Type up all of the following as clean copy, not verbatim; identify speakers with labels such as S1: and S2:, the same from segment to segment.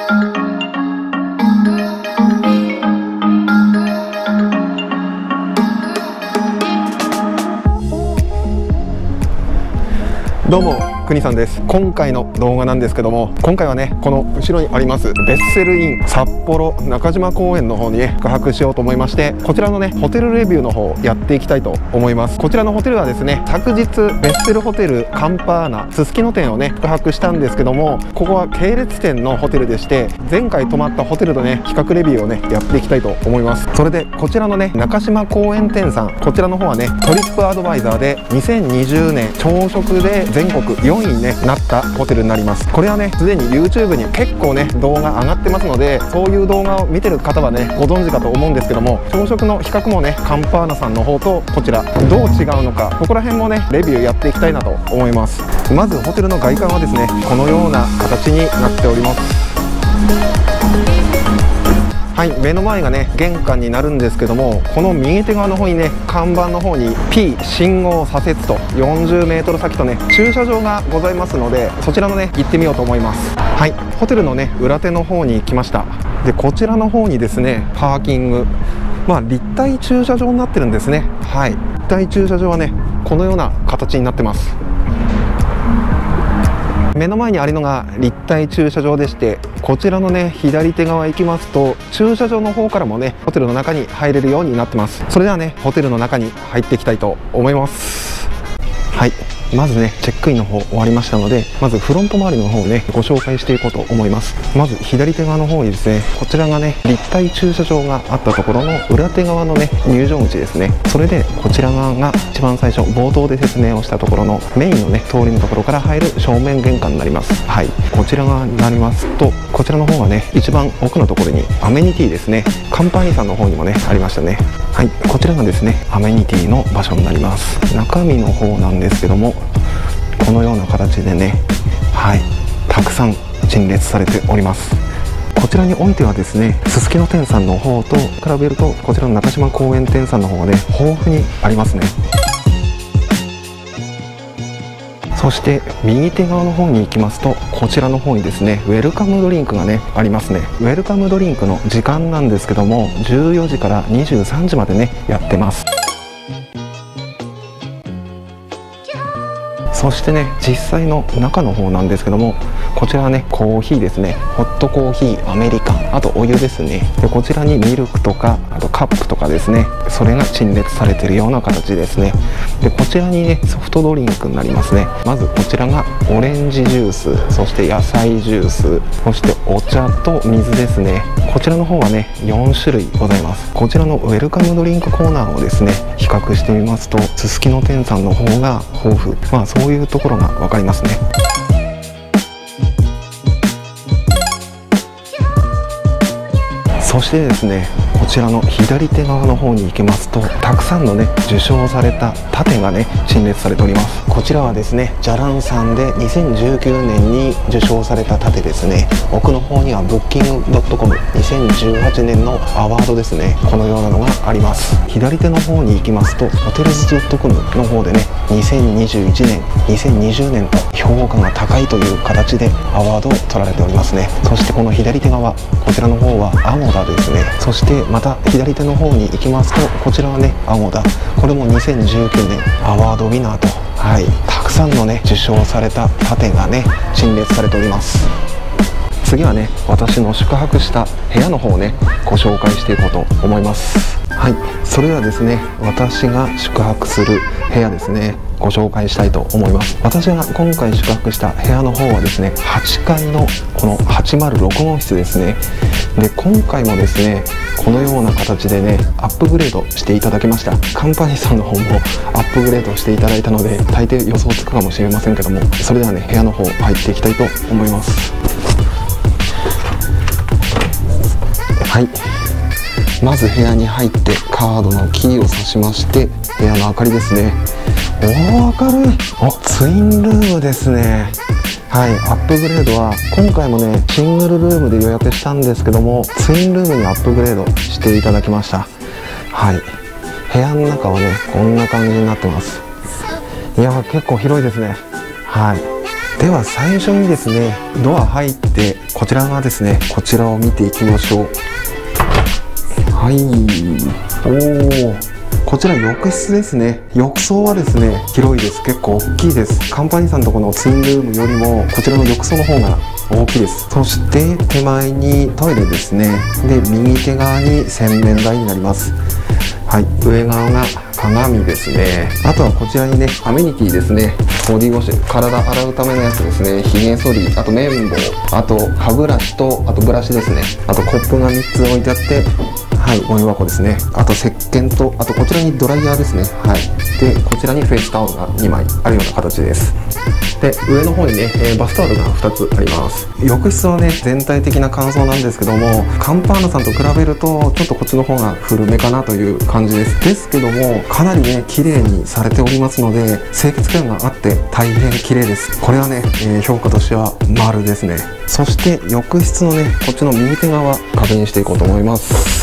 S1: どうも国さんです。今回の動画なんですけども、今回はねこの後ろにありますベッセルイン札幌中島公園の方にね宿泊しようと思いまして、こちらのねホテルレビューの方をやっていきたいと思います。こちらのホテルはですね、昨日ベッセルホテルカンパーナすすきの店をね宿泊したんですけども、ここは系列店のホテルでして、前回泊まったホテルとね比較レビューをねやっていきたいと思います。それでこちらのね中島公園店さん、こちらの方はねトリップアドバイザーで2020年朝食で全国4位に、ね、なったホテルになります。これはねすでに YouTube に結構ね動画上がってますので、そういう動画を見てる方はねご存知かと思うんですけども、朝食の比較もねカンパーナさんの方とこちらどう違うのか、ここら辺もねレビューやっていきたいなと思います。まずホテルの外観はですねこのような形になっております。はい、目の前がね玄関になるんですけども、この右手側の方にね看板の方に P 信号左折と 40m 先とね駐車場がございますので、そちらのね行ってみようと思います。はい、ホテルのね裏手の方に来ました。でこちらの方にですねパーキング、立体駐車場になってるんですね。はい、立体駐車場はねこのような形になってます。目の前にあるのが立体駐車場でして、こちらのね左手側行きますと駐車場の方からもねホテルの中に入れるようになってます。それではねホテルの中に入っていきたいと思います。はい、まずねチェックインの方終わりましたので、まずフロント周りの方をねご紹介していこうと思います。まず左手側の方にですね、こちらがね立体駐車場があったところの裏手側のね入場口ですね。それでこちら側が一番最初冒頭で説明をしたところのメインのね通りのところから入る正面玄関になります。はい、こちら側になりますと、こちらの方がね一番奥のところにアメニティですね、カンパーニさんの方にもねありましたね。はい、こちらがですねアメニティの場所になります。中身の方なんですけども、このような形でね、はい、たくさん陳列されております。こちらにおいてはですね、すすきの店さんの方と比べるとこちらの中島公園店さんの方がね豊富にありますね。そして右手側の方に行きますと、こちらの方にですねウェルカムドリンクがねありますね。ウェルカムドリンクの時間なんですけども、14時から23時までねやってます。そしてね実際の中の方なんですけども、こちらはねコーヒーですね、ホットコーヒー、アメリカン、あとお湯ですね。でこちらにミルクとかあとカップとかですね、それが陳列されているような形ですね。でこちらにねソフトドリンクになりますね。まずこちらがオレンジジュース、そして野菜ジュース、そしてお茶と水ですね。こちらの方はね4種類ございます。こちらのウェルカムドリンクコーナーをですね比較してみますと、すすきの店さんの方が豊富、そういうところが分かりますね。そしてですねこちらの左手側の方に行きますと、たくさんのね受賞された盾がね陳列されております。こちらはですねじゃらんさんで2019年に受賞された盾ですね。奥の方にはブッキング .com 2018年のアワードですね、このようなのがあります。左手の方に行きますとホテルズ .com の方でね2021年2020年と評価が高いという形でアワードを取られておりますね。そしてこの左手側、こちらの方はアゴダですね。そしてまた左手の方に行きますと、こちらはねアゴダ、これも2019年アワードウィナーと、はい、たくさんのね受賞された盾がね陳列されております。次はね私の宿泊した部屋の方をねご紹介していこうと思います。はい、それではですね私が宿泊する部屋ですねご紹介したいと思います。私が今回宿泊した部屋の方はですね8階のこの806号室ですね。で今回もですねこのような形でねアップグレードしていただきました。カンパニーさんの方もアップグレードしていただいたので大抵予想つくかもしれませんけども、それではね部屋の方入っていきたいと思います。はい、まず部屋に入ってカードのキーを挿しまして、部屋の明かりですね。明るい。ツインルームですね。はい、アップグレードは今回もねシングルルームで予約したんですけども、ツインルームにアップグレードしていただきました。はい、部屋の中はねこんな感じになってます。いや結構広いですね。はい、 では最初にですね、ドア入ってこちらがですね、こちらを見ていきましょう。はい、おお、こちら浴室ですね。浴槽はですね、広いです。結構大きいです。カンパニーさんのところのツインルームよりもこちらの浴槽の方が大きいです。そして手前にトイレですね。で、右手側に洗面台になります。はい、上側が鏡ですね。あとはこちらにね、アメニティですね。ボディウォッシュ、体洗うためのやつですね。ひげ剃り、あと綿棒、あと歯ブラシと、あとブラシですね。あとコップが3つ置いてあって、はい、ゴミ箱ですね。あと石鹸と、あとこちらにドライヤーですね。はい。で、こちらにフェイスタオルが2枚あるような形です。で、上の方にね、バスタオルが2つあります。浴室はね、全体的な感想なんですけども、カンパーナさんと比べると、ちょっとこっちの方が古めかなという感じです。ですけども、かなりね、綺麗にされておりますので、清潔感があって大変綺麗です。これはね、評価としては丸ですね。そして浴室のね、こっちの右手側、確認していこうと思います。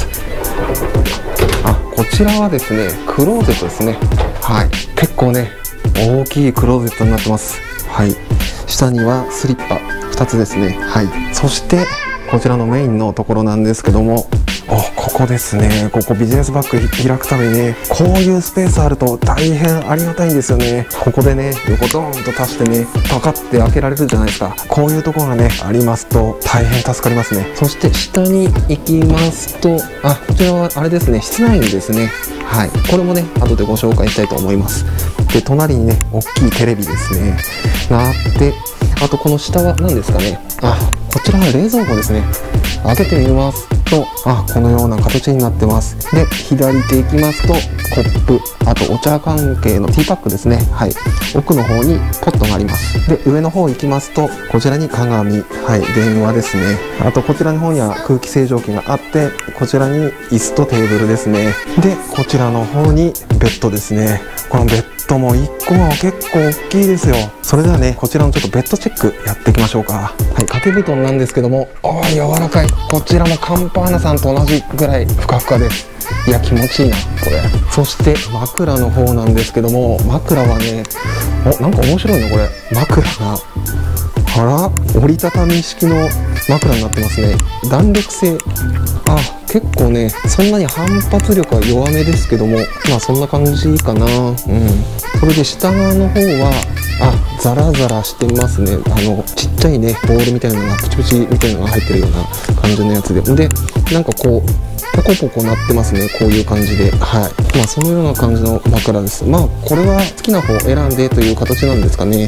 S1: こちらはですね、クローゼットですね。はい、結構ね、大きいクローゼットになってます。はい、下にはスリッパ2つですね。はい、そしてこちらのメインのところなんですけども、ここですね。ここビジネスバッグ開くためにね、こういうスペースあると大変ありがたいんですよね。ここでね、横ドーンと足してね、パカって開けられるじゃないですか。こういうところがね、ありますと大変助かりますね。そして下に行きますと、こちらはあれですね、室内にですね、はい、これもね、後でご紹介したいと思います。で、隣にね、大きいテレビですね、があって、あとこの下は何ですかね。こちらは冷蔵庫ですね。開けてみますと、このような形になってます。で、左手行きますと、コップ、あとお茶関係のティーパックですね。はい。奥の方にポットがあります。で、上の方行きますと、こちらに鏡、はい、電話ですね。あと、こちらの方には空気清浄機があって、こちらに椅子とテーブルですね。で、こちらの方にベッドですね。このベッドも1個が結構大きいですよ。それではね、こちらのちょっとベッドチェックやっていきましょうか。はい、掛け布団なんですけども、柔らかい。こちらもカンパーナさんと同じぐらいふかふかです。いや、気持ちいいな、これ。そして枕の方なんですけども、枕はね、なんか面白いのこれ。枕が、折りたたみ式の枕になってますね。弾力性。結構ね、そんなに反発力は弱めですけども、そんな感じかな。それで下側の方は、ザラザラしてますね。ちっちゃいね、ボールみたいなのが、プチプチみたいなのが入ってるような感じのやつで。で、なんかこう、ポコポコなってますね。こういう感じで。はい。そのような感じの枕です。これは好きな方を選んでという形なんですかね。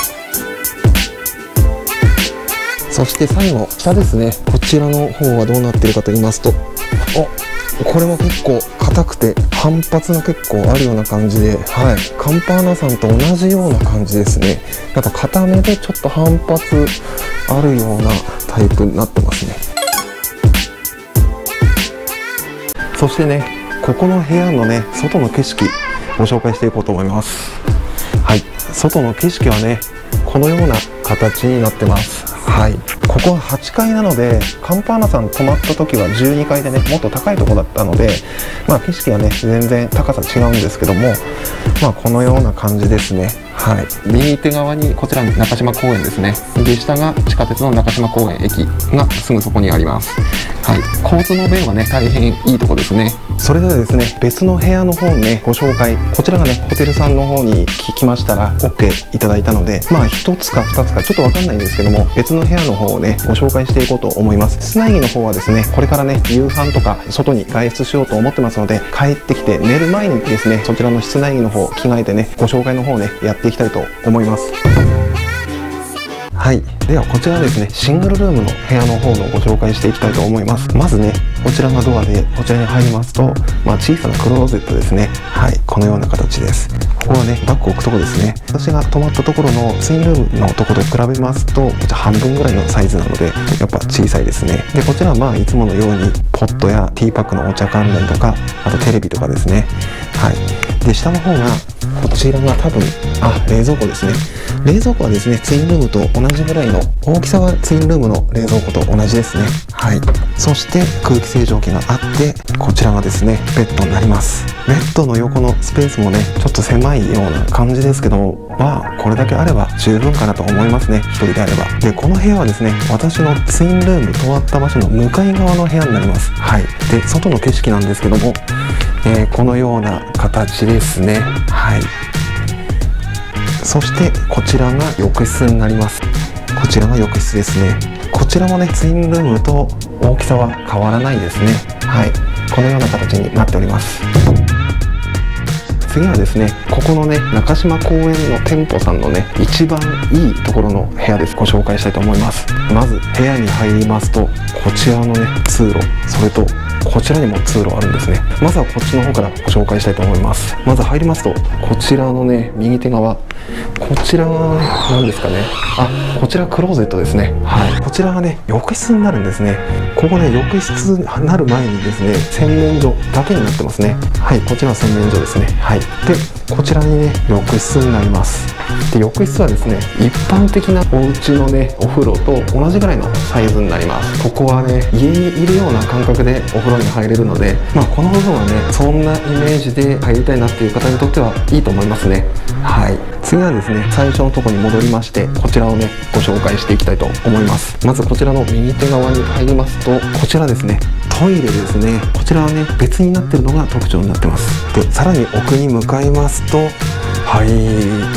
S1: そして最後、下ですね。こちらの方はどうなってるかと言いますと、これも結構硬くて反発が結構あるような感じで、はい、カンパーナさんと同じような感じですね。なんか硬めでちょっと反発あるようなタイプになってますね。そしてね、ここの部屋のね、外の景色ご紹介していこうと思います。はい、外の景色はね、このような形になってます。はい、ここは8階なので、カンパーナさん泊まった時は12階でね、もっと高いところだったので、景色はね、全然高さ違うんですけども、このような感じですね。はい、右手側にこちらに中島公園ですね。で、下が地下鉄の中島公園駅がすぐそこにあります。はい、交通の便はね、大変いいとこですね。それではですね、別の部屋の方をね、ご紹介、こちらがね、ホテルさんの方に聞きましたら OK いただいたので、1つか2つかちょっとわかんないんですけども、別の部屋の方をね、ご紹介していこうと思います。室内着の方はですね、これからね、夕飯とか外に外出しようと思ってますので、帰ってきて寝る前にですね、そちらの室内着の方着替えてね、ご紹介の方をね、やっていきたいと思います。はい、ではこちらですね、シングルルームの部屋の方のご紹介していきたいと思います。まずね、こちらがドアで、こちらに入りますと、小さなクローゼットですね。はい、このような形です。ここはね、バッグを置くとこですね。私が泊まったところのツインルームのところと比べますと、こちら半分ぐらいのサイズなので、やっぱ小さいですね。で、こちらはいつものように、ポットやティーパックのお茶関連とか、あとテレビとかですね。はい。で、下の方が、こちらが多分、冷蔵庫ですね。 冷蔵庫はですね、ツインルームと同じぐらいの、大きさはツインルームの冷蔵庫と同じですね。はい。そして空気清浄機があって、こちらがですね、ベッドになります。ベッドの横のスペースもね、ちょっと狭いような感じですけども、まあこれだけあれば十分かなと思いますね、一人であれば。で、この部屋はですね、私のツインルームとあった場所の向かい側の部屋になります。はい。で、外の景色なんですけども、このような形ですね。はい。そしてこちらが浴室になります。こちらが浴室ですね。こちらもね、ツインルームと大きさは変わらないですね。はい。このような形になっております。次はですね、ここのね、中島公園の店舗さんのね、一番いいところの部屋です。ご紹介したいと思います。まず部屋に入りますと、こちらのね、通路、それとこちらにも通路あるんですね。まずはこっちの方からご紹介したいと思います。まず入りますと、こちらのね、右手側、こちらは何ですかね。こちらクローゼットですね。はい。こちらがね、浴室になるんですね。ここね、浴室になる前にですね、洗面所だけになってますね。はい、こちらは洗面所ですね。はい。で、こちらにね、浴室になります。で、浴室はですね、一般的なお家のね、お風呂と同じぐらいのサイズになります。ここはね、家にいるような感覚でお風呂に入れるので、まあこの部分はね、そんなイメージで入りたいなっていう方にとってはいいと思いますね。はい。次はですね、最初のところに戻りまして、こちらをね、ご紹介していきたいと思います。まずこちらの右手側に入りますと、こちらですね、トイレですね。こちらはね、別になってるのが特徴になってます。で、さらに奥に向かいますと、はい、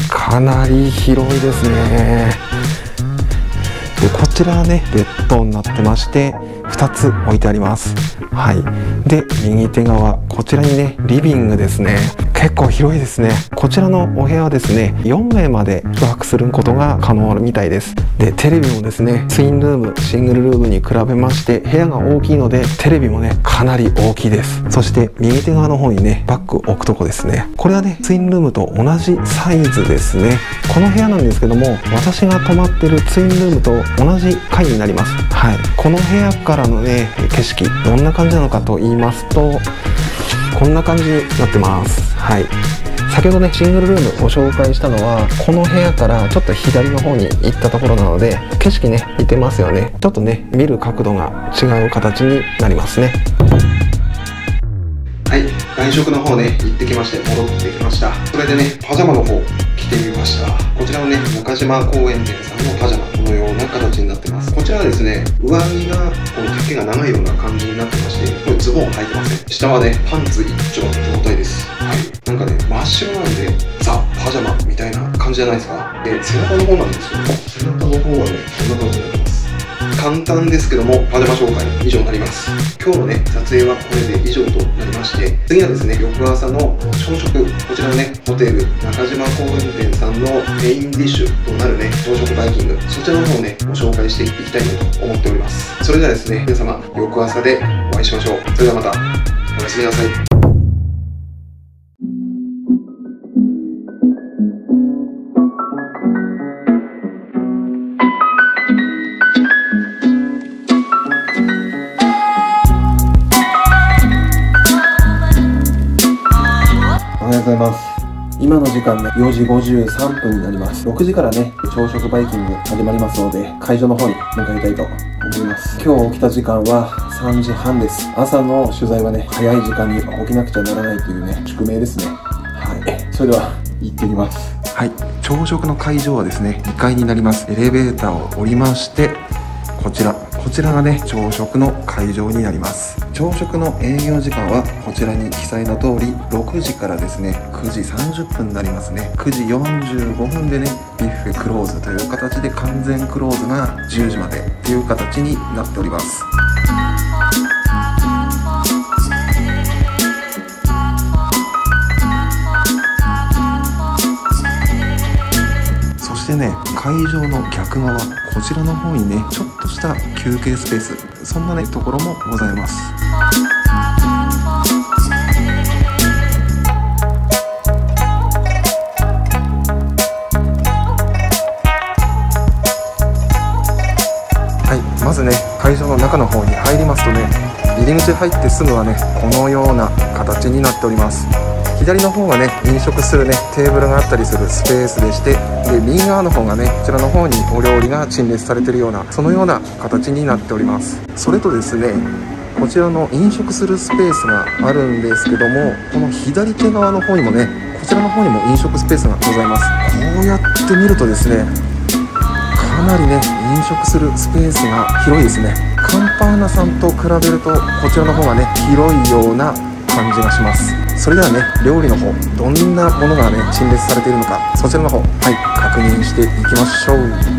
S1: かなり広いですね。で、こちらはね、ベッドになってまして、2つ置いてあります。はい。で、右手側、こちらにね、リビングですね。結構広いですね。こちらのお部屋はですね、4名まで宿泊することが可能みたいです。で、テレビもですね、ツインルーム、シングルルームに比べまして、部屋が大きいので、テレビもね、かなり大きいです。そして、右手側の方にね、バッグ置くとこですね。これはね、ツインルームと同じサイズですね。この部屋なんですけども、私が泊まってるツインルームと同じ階になります。はい。この部屋からのね、景色、どんな感じなのかと言いますと、こんな感じになってます。はい。先ほどね、シングルルームご紹介したのは、この部屋からちょっと左の方に行ったところなので、景色ね、似てますよね。ちょっとね、見る角度が違う形になりますね。はい、外食の方ね、行ってきまして、戻ってきました。それでね、パジャマの方、着てみました。こちらのね、中島公園店さんのパジャマ、このような形になってます。こちらはですね、上着が、この丈が長いような感じになってまして、これズボン履いてません。下はね、パンツ一丁の状態です。はい。なんかね、真っ白なんで、ザ・パジャマみたいな感じじゃないですか。で、背中の方なんですけど、背中の方はね、こんな感じになってます。簡単ですけども、パジャマ紹介以上になります。今日のね、撮影はこれで以上となりまして、次はですね、翌朝の朝食、こちらのね、ホテル中島公園店さんのメインディッシュとなるね、朝食バイキング、そちらの方をね、ご紹介していきたいなと思っております。それではですね、皆様、翌朝でお会いしましょう。それではまた、おやすみなさい。おはようございます。今の時間ね、4時53分になります。6時からね、朝食バイキング始まりますので、会場の方に向かいたいと思います。今日起きた時間は3時半です。朝の取材はね、早い時間に起きなくちゃならないというね、宿命ですね。はい。それでは、行ってきます。はい。朝食の会場はですね、2階になります。エレベーターを降りまして、こちらがね、朝食の会場になります。朝食の営業時間はこちらに記載の通り6時からですね、9時30分になりますね。9時45分でね、ビュッフェクローズという形で完全クローズが10時までという形になっております。そしてね、会場の逆側、こちらの方にね、ちょっとした休憩スペース、そんなね、ところもございます。はい、まずね、会場の中の方に入りますとね、入り口入ってすぐはね、このような形になっております。 左の方がね飲食するねテーブルがあったりするスペースでして、で右側の方がねこちらの方にお料理が陳列されているような、そのような形になっております。それとですね、こちらの飲食するスペースがあるんですけども、この左手側の方にもね、こちらの方にも飲食スペースがございます。こうやって見るとですね、かなりね飲食するスペースが広いですね。カンパーナさんと比べるとこちらの方がね広いような感じがします。それではね、料理の方どんなものがね陳列されているのか、そちらの方確認していきましょう。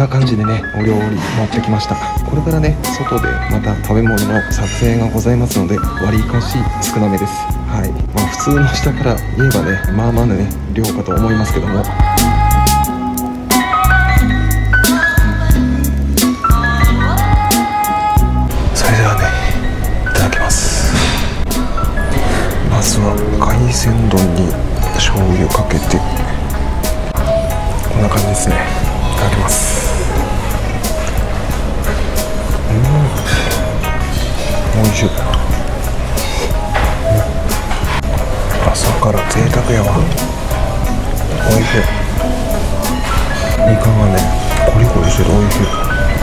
S1: な感じでね、お料理持ってきました。これからね、外でまた食べ物の撮影がございますので、割りかし少なめです。はい。普通の下から言えばね、まあまあのね、量かと思いますけども。それではね、いただきます。まずは海鮮丼に醤油かけて、こんな感じですね。いただきます。おいしい。朝から贅沢やわ。おいしい。イカがね、コリコリしてておいしい。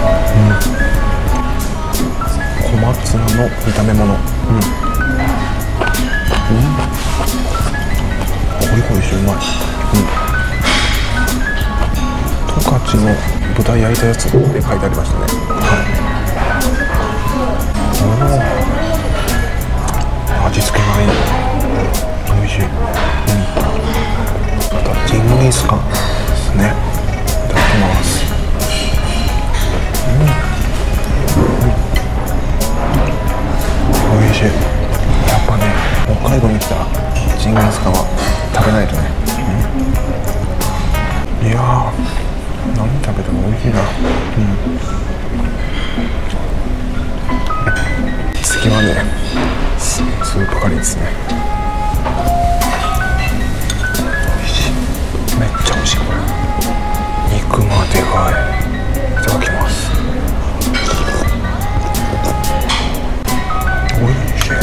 S1: 小松菜の炒め物。コリコリしてうまい。十勝の豚焼いたやつって書いてありましたね。味付けがいい。美味しい。またジンギスカンですね。いただきます。美味しい。やっぱね、北海道に来たらジンギスカンは食べないとね。いやー、何食べても美味しいな。次はね、スープカレーですね。美味しい。めっちゃ美味しい。これ肉がでかい。いただきます。美味しい。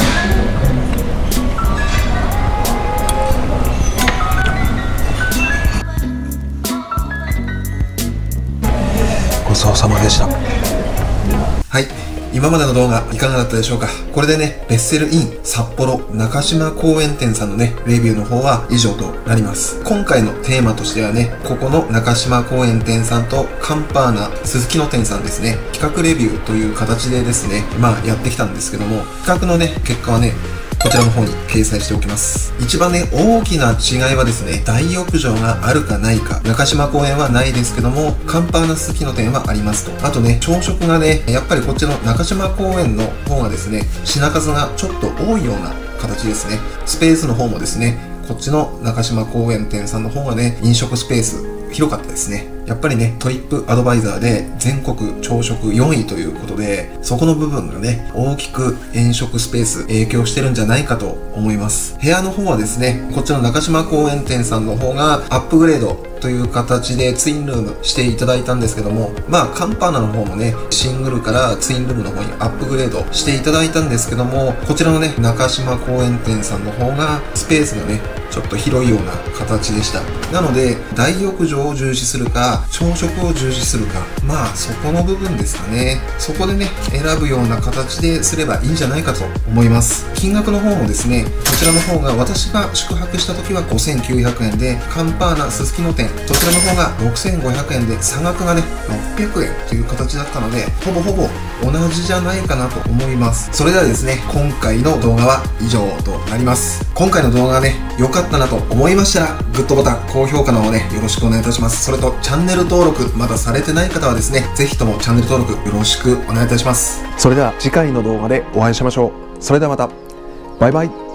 S1: ごちそうさまでした。はい、今までの動画いかがだったでしょうか。これでね、ベッセルイン札幌中島公園店さんのね、レビューの方は以上となります。今回のテーマとしてはね、ここの中島公園店さんとカンパーナ鈴木の店さんですね、企画レビューという形でですね、やってきたんですけども、企画のね、結果はね、こちらの方に掲載しておきます。一番ね、大きな違いはですね、大浴場があるかないか。中島公園はないですけども、カンパーナ鈴木の店はありますと。あとね、朝食がね、やっぱりこっちの中島公園の方がですね、品数がちょっと多いような形ですね。スペースの方もですね、こっちの中島公園店さんの方がね、飲食スペース広かったですね。やっぱりね、トリップアドバイザーで全国朝食4位ということで、そこの部分がね、大きく飲食スペース影響してるんじゃないかと思います。部屋の方はですね、こっちの中島公園店さんの方がアップグレードという形でツインルームしていただいたんですけども、カンパーナの方もね、シングルからツインルームの方にアップグレードしていただいたんですけども、こちらのね、中島公園店さんの方がスペースがね、ちょっと広いような形でした。なので、大浴場を重視するか、朝食を重視するか、そこの部分ですかね。そこでね、選ぶような形ですればいいんじゃないかと思います。金額の方もですね、こちらの方が私が宿泊した時は5900円で、カンパーナ鈴木の店、そちらの方が6500円で、差額がね、600円という形だったので、ほぼほぼ同じじゃないかなと思います。それではですね、今回の動画は以上となります。今回の動画がね、良かったなと思いましたら、グッドボタン、高評価の方ね、よろしくお願いいたします。それと、チャンネル登録、まだされてない方はですね、ぜひともチャンネル登録よろしくお願いいたします。それでは次回の動画でお会いしましょう。それではまた。バイバイ。